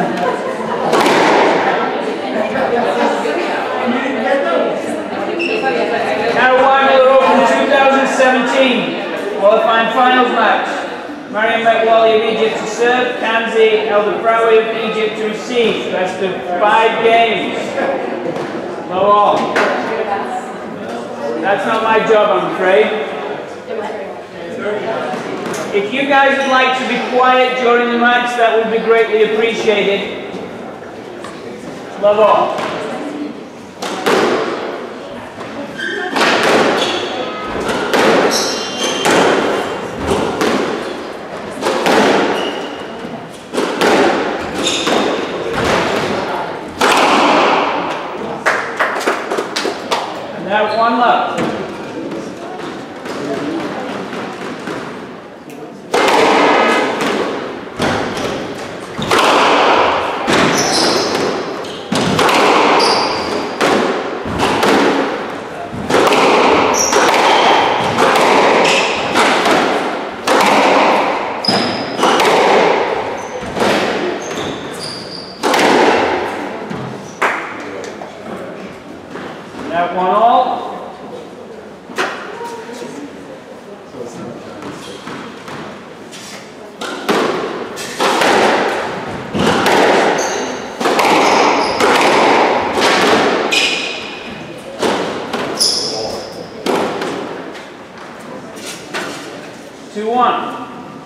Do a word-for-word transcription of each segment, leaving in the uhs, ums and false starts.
Carolina Open twenty seventeen qualifying finals match. Mariam McWally of Egypt to serve, Kanzi El-Dafraoui of Egypt to receive. Best of five games. Low all. That's not my job, I'm afraid. If you guys would like to be quiet during the match, that would be greatly appreciated. Love all. And now one left. That one all. Two one.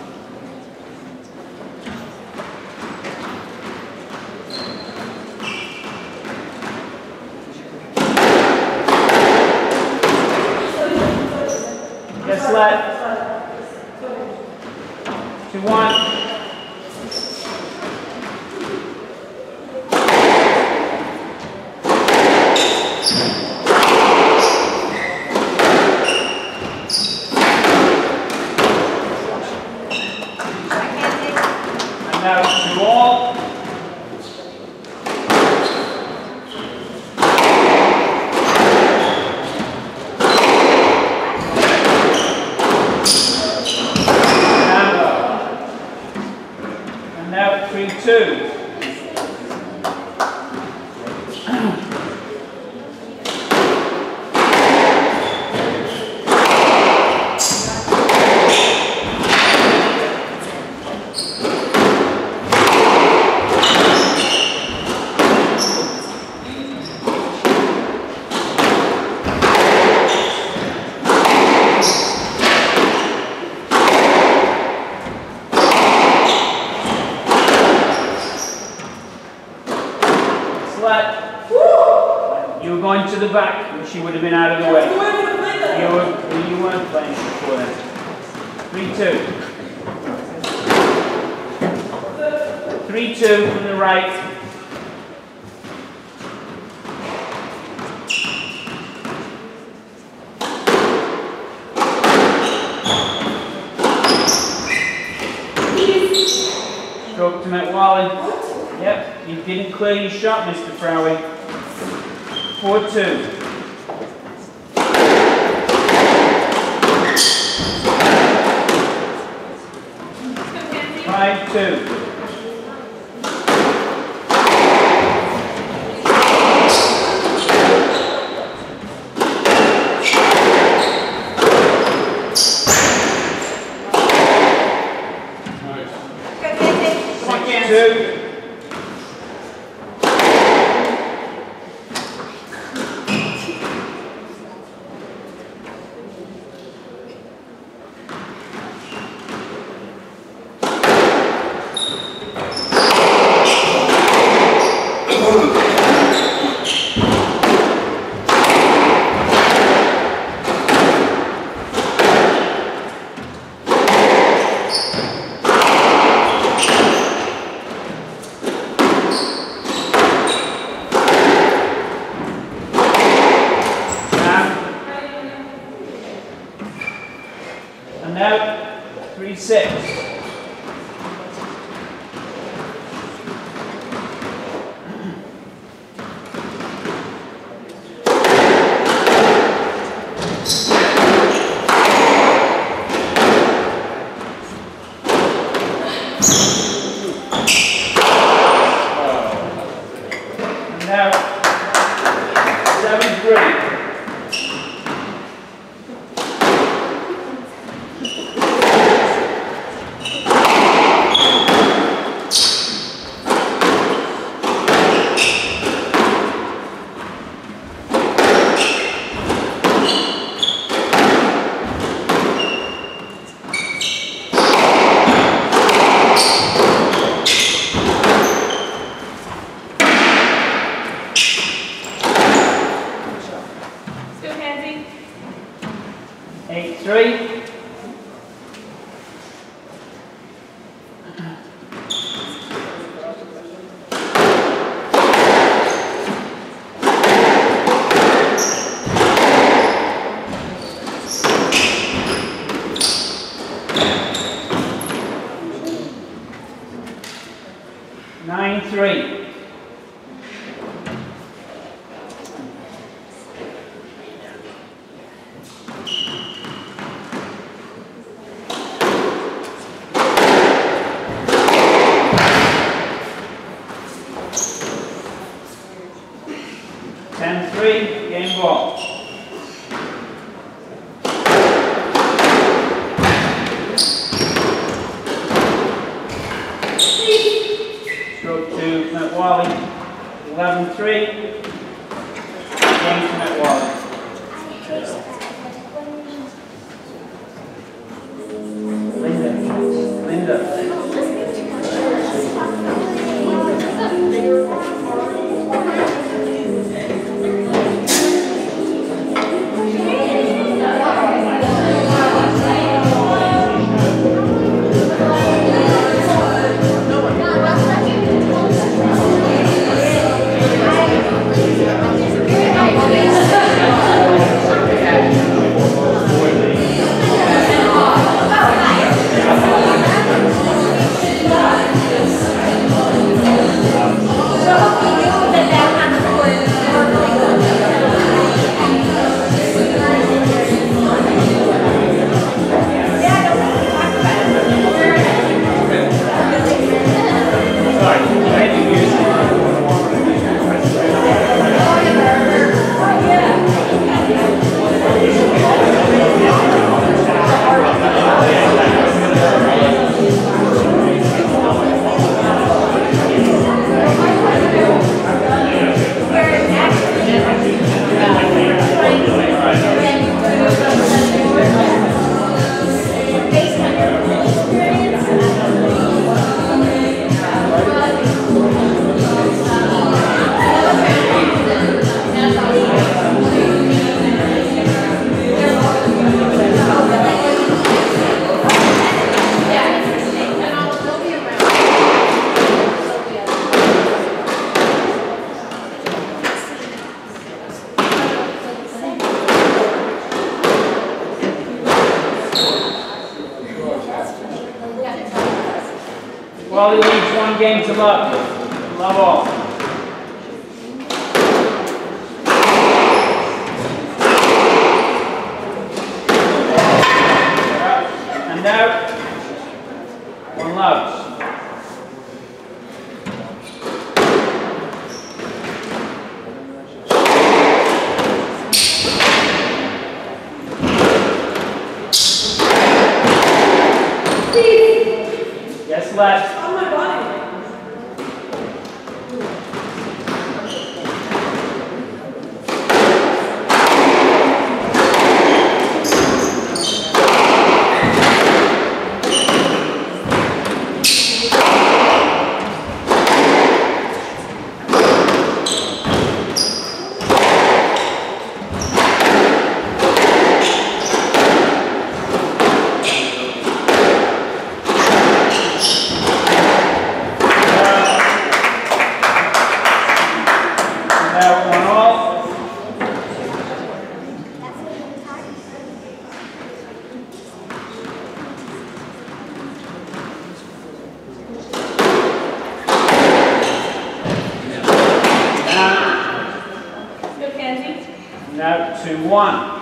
Yes, let. Two one. And now two all. And now three two. You were going to the back, and she would have been out of the way. You, were, you weren't playing before then. three two. three two from the right. Stroke to McWally. Yep, you didn't clear your shot, Mister Fraoui. four two. five two. Two. And now three six. three. Nine three. Ten three. Game ball. Stroke to Matt Wally. Eleven three. Game to Matt Wally. Linda. Linda. Wally leads one game to love. Love all. And out. One loves. Yes, left. On my body. Now two one.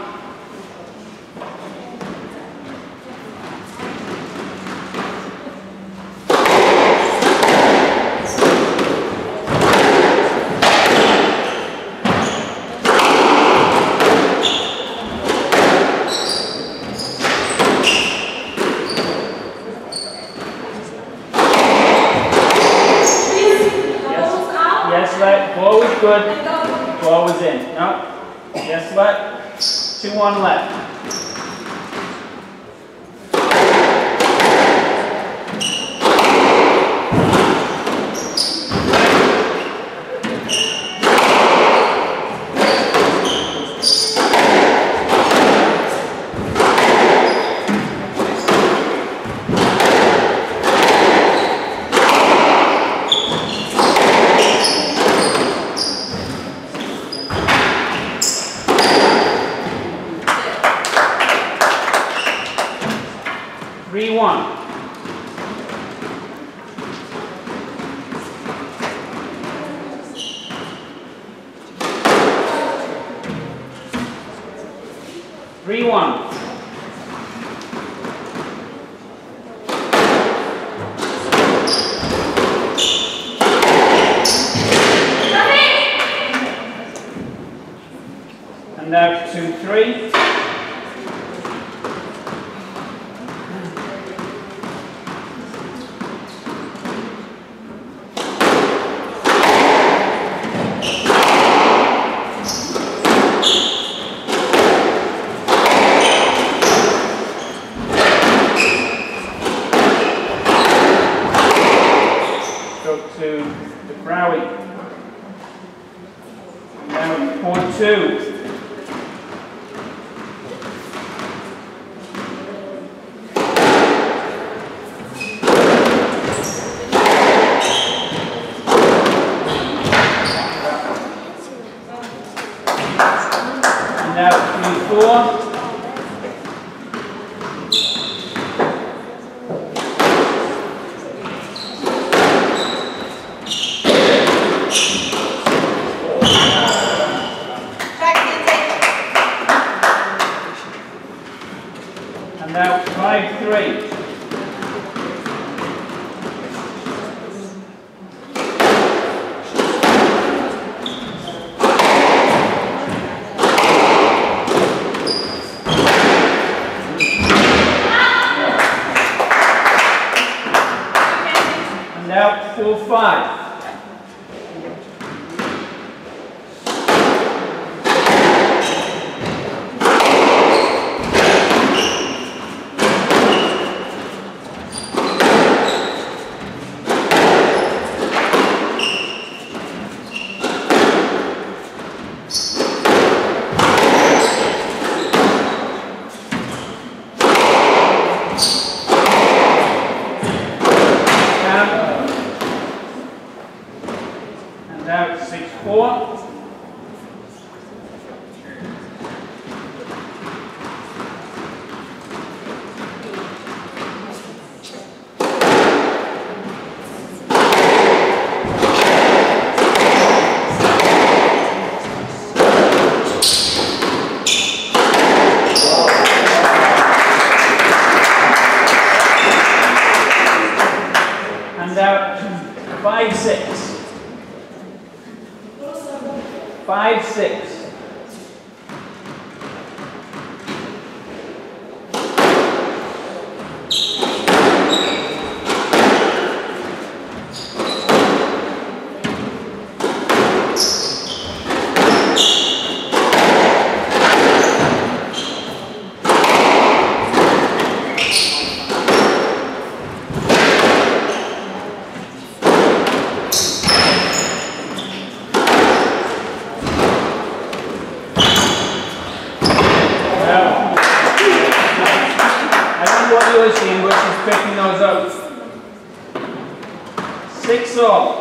Yes, let. Ball was good. Ball was in. No. Yes, let. two one left. one. Three one. And now two three. To the Crowie. Now point two. And now three four. And now five three. And now four five. Now six four. And now five six. Five six. What you're seeing, which is picking those out. Six all.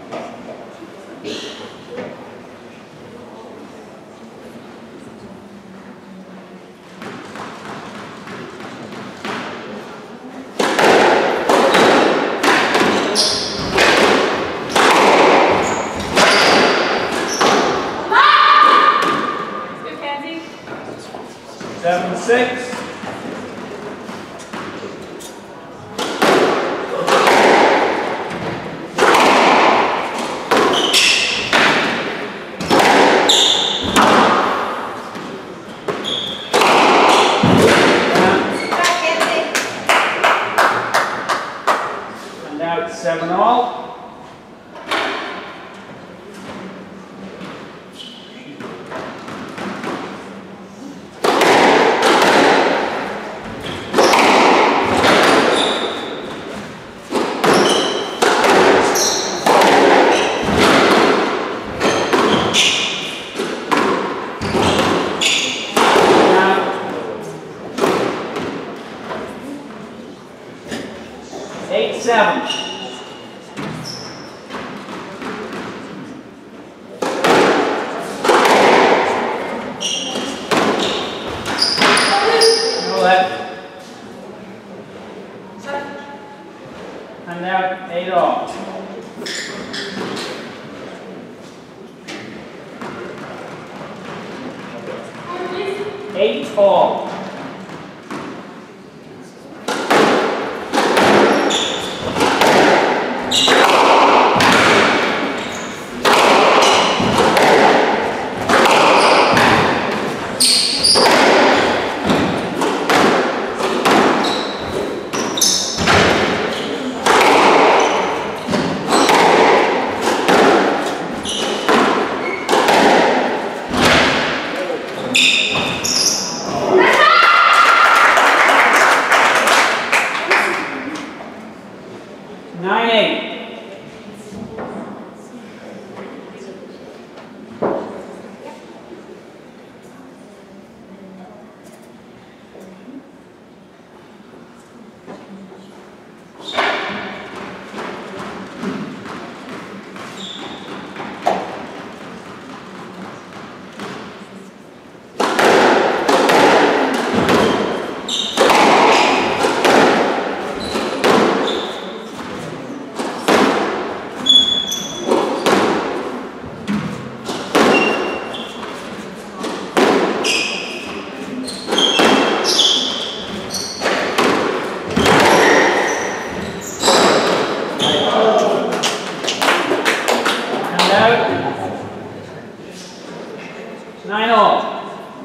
Seven six. Now it's seven all. Eight all. Nine eight. Nine all.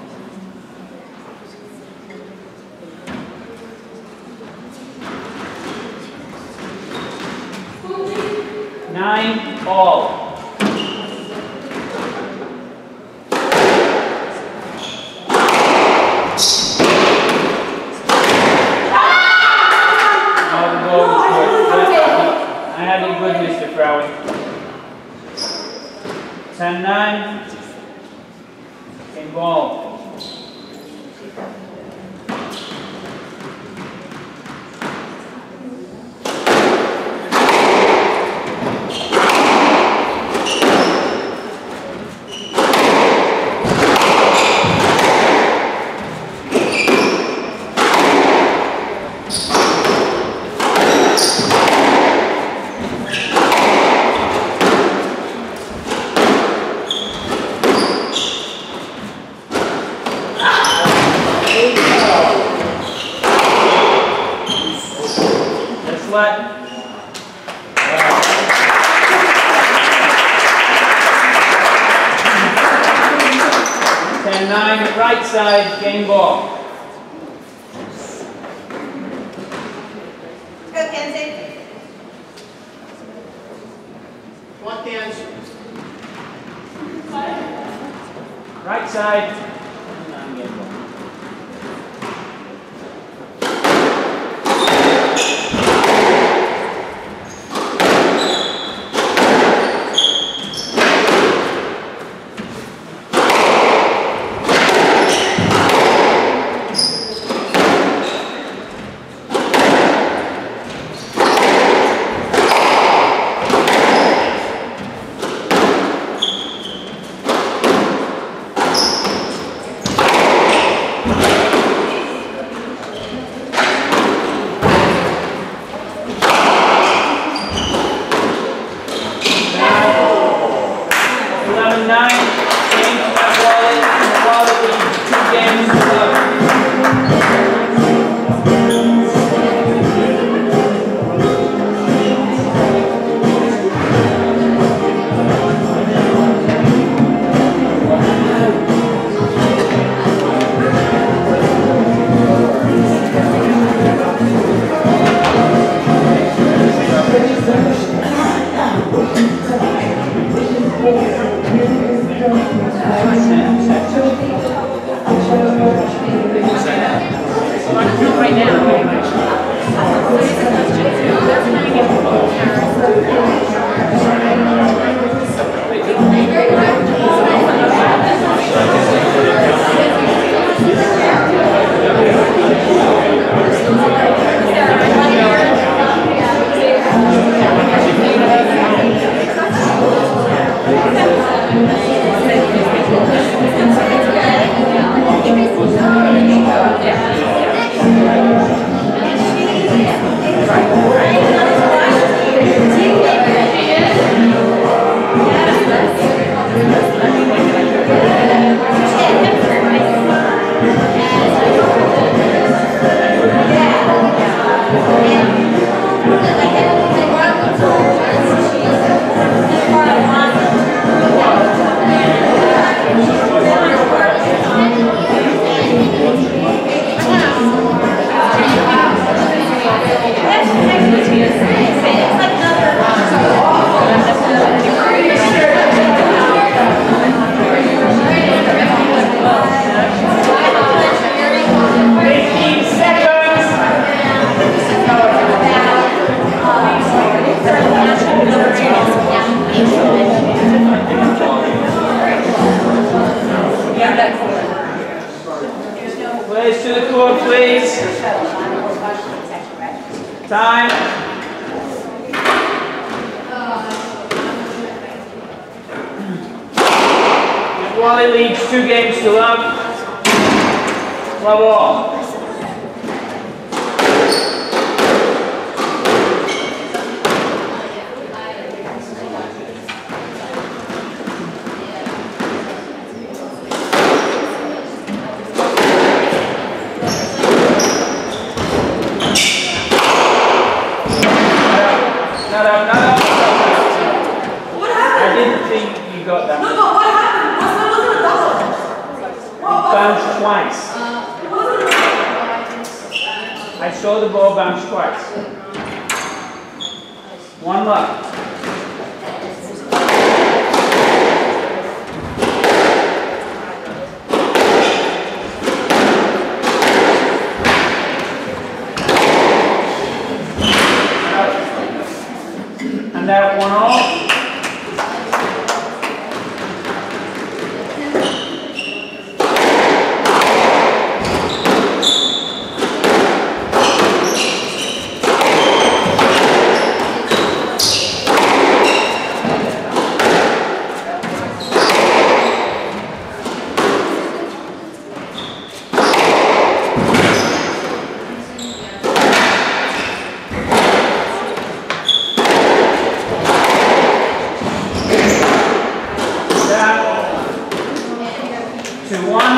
Nine all. I had it good, Mister Frowie. Ten nine. Game ball. What? ten nine, right side, game ball. Go, Kenzie. What hands? Right side. And game ball. Nine games in that wallet, and the wallet leaves two games to love. Right now, anyway. So here's the question. They're trying to get the Players to the court, please. Time. Wally leads two games to love. Love all. Not up, not up. What happened? I didn't think you got that. No, no, what happened? What's that wasn't a double? What, what? Bounced twice. It wasn't a double. I saw the ball bounce twice. One left. And that one all. Two, one.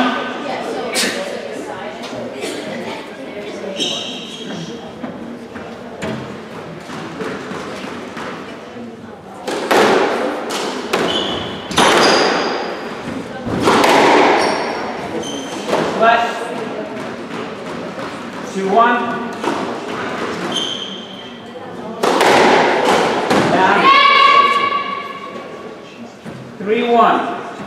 Left. Two, one. Down. Three, one.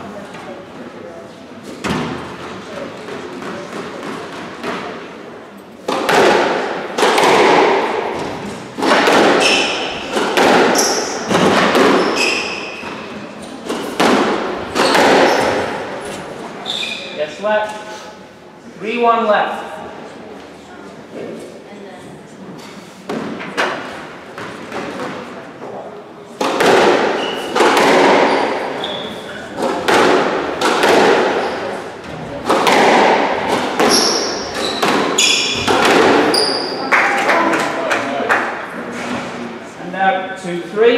Yes, left. Three, one left. And now two, three.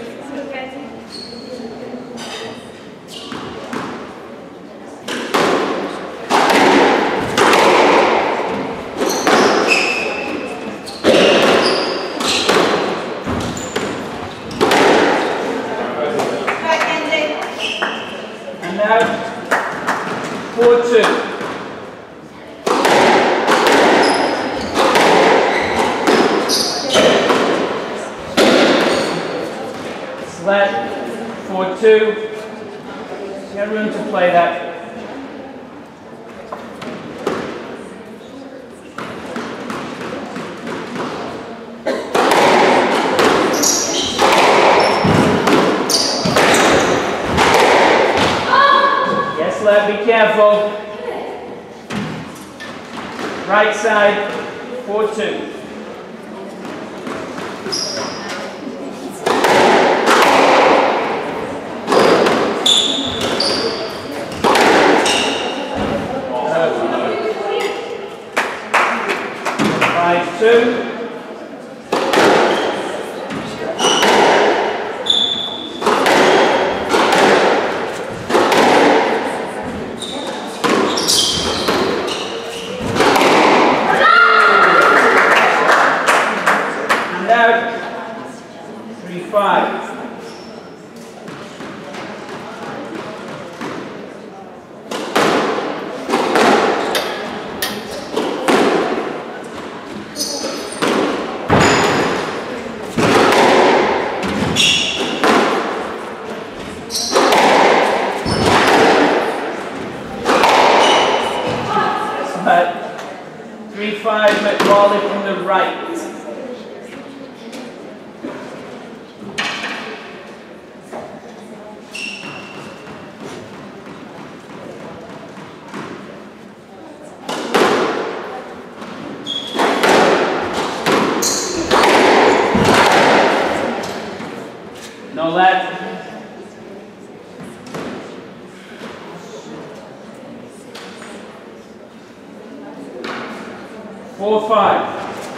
And now, four, two. Flat, four, two. You have room to play that. Be careful. Right side, four, two. Five, two. Three, five. But three, five, McWally from the right. Four, five.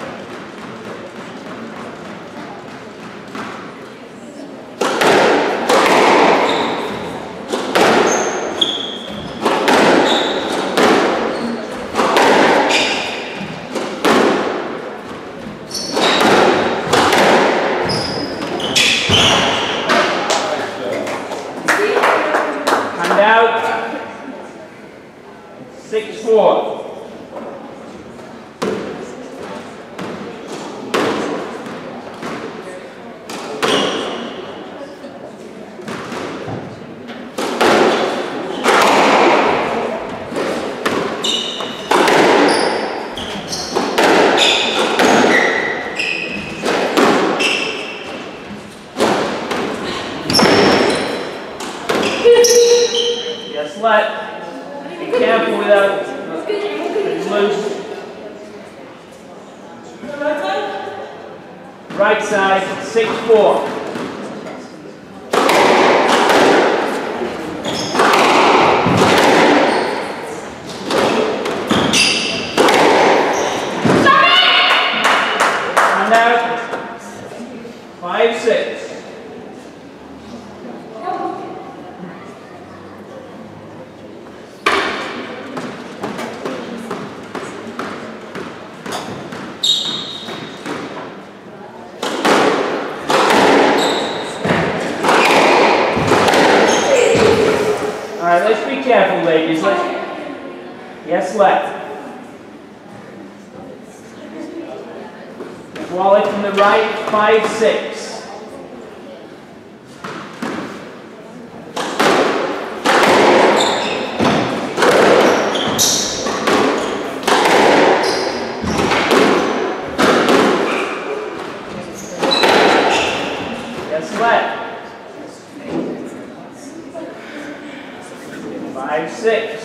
Hand out. Six, four. Yes, let. Be careful without it's loose. Right side, six, four. And out. Five, six. Alright, let's be careful, ladies. Let's... Yes, left. Wallet from the right, five, six. Yes, left. Five, six.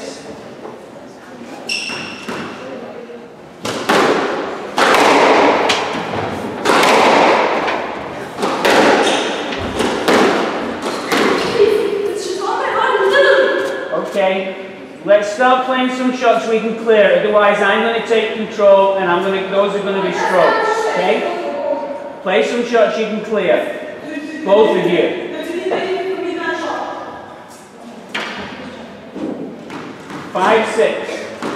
Okay, let's start playing some shots we can clear. Otherwise, I'm going to take control, and I'm going to. Those are going to be strokes. Okay, play some shots you can clear. Both of you. Five, six.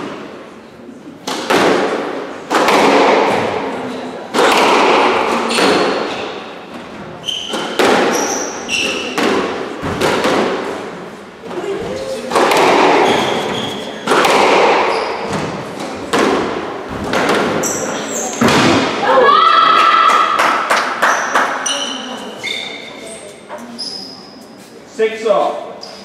Six off.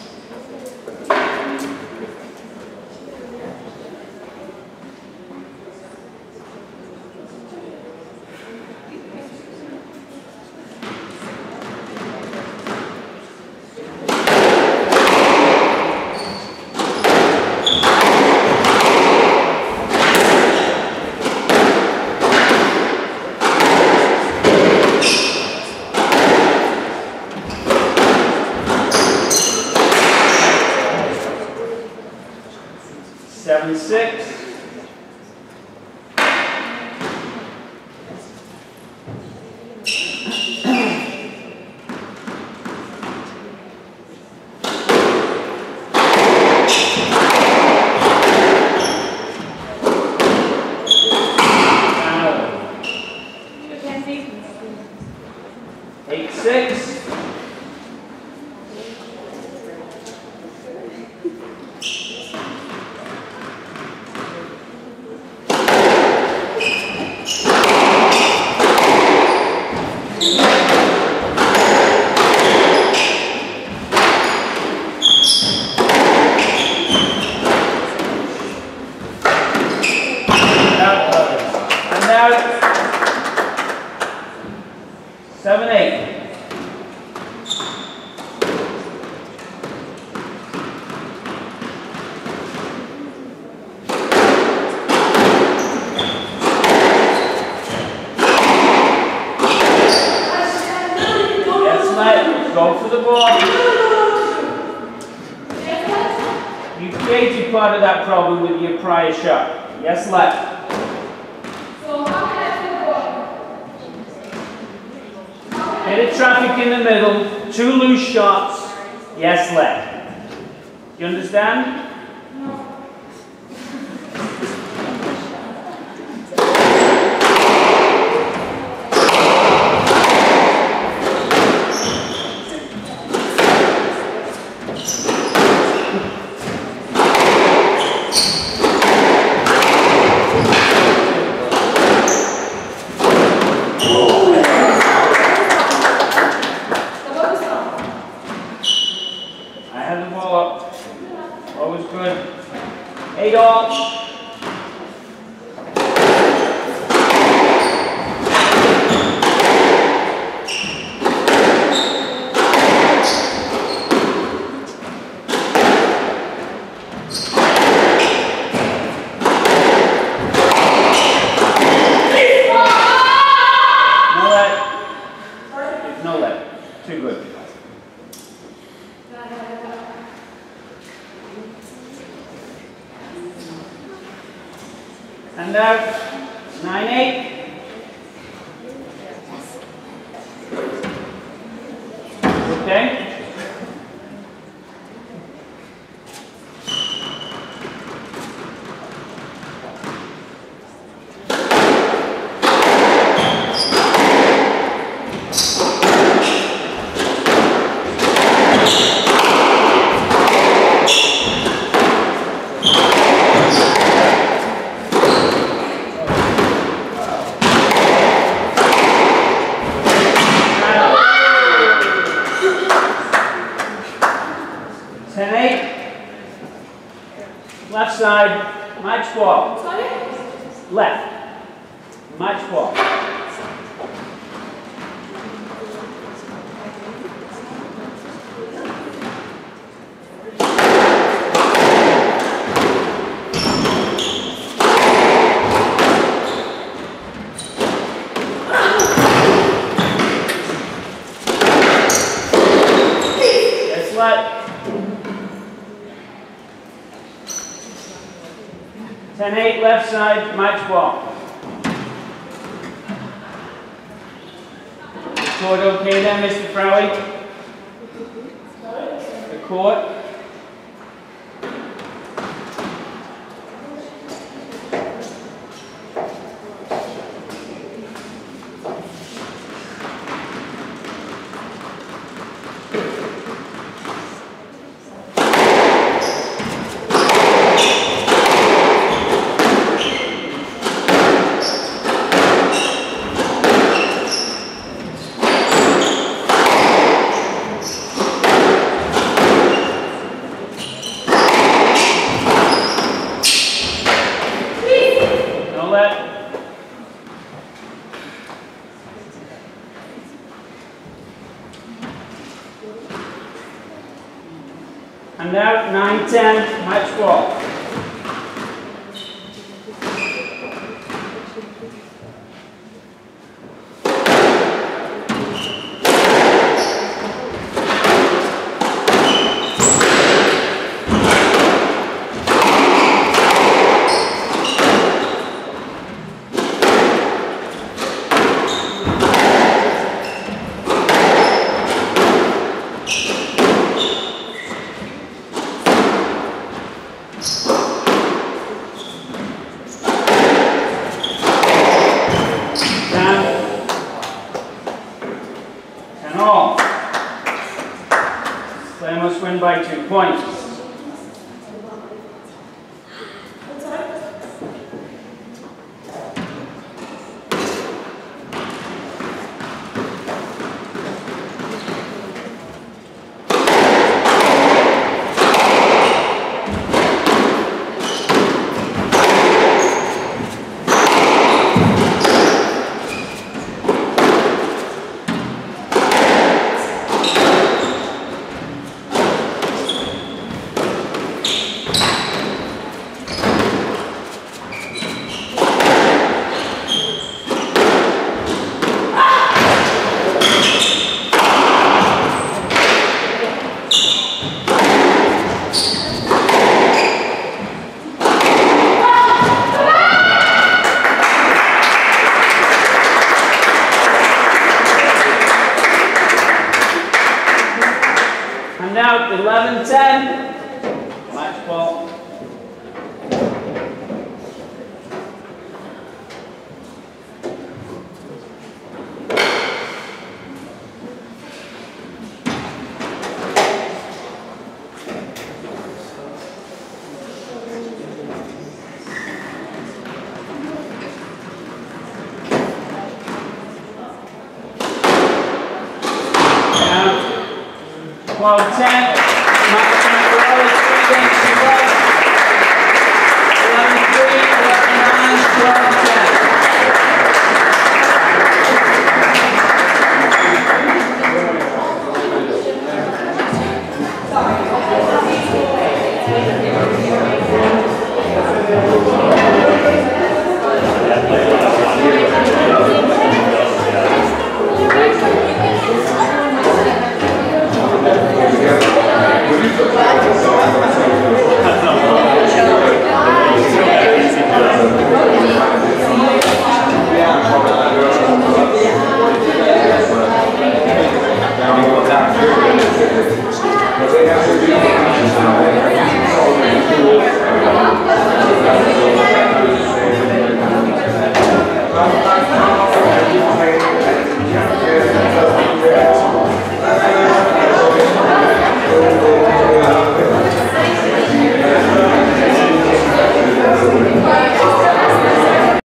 Seven, six. Eight, six. Seven, eight. Yes, let go for the ball. You created part of that problem with your prior shot. Yes, left. Bit of traffic in the middle, two loose shots, yes left. You understand? Eight all. No let. No let. Too good. And out, nine eight. Okay. ten eight. Left side, match ball. Sorry? Left. Match ball. Yes, left. ten eight left side, match ball. Court okay then, Mister Crowley? The court. And now nine ten, match ball. They must win by two points. ten. Match ball. twelve ten, Max McWally, three games to go. eleven three, eleven nine, twelve